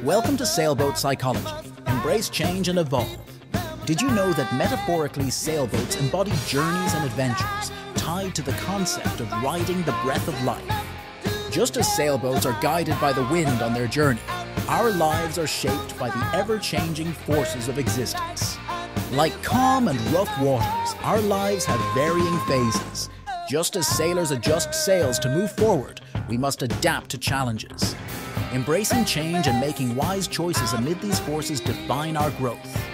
Welcome to Sailboat Psychology. Embrace change and evolve. Did you know that metaphorically sailboats embody journeys and adventures tied to the concept of riding the breath of life? Just as sailboats are guided by the wind on their journey, our lives are shaped by the ever-changing forces of existence. Like calm and rough waters, our lives have varying phases. Just as sailors adjust sails to move forward, we must adapt to challenges. Embracing change and making wise choices amid these forces define our growth.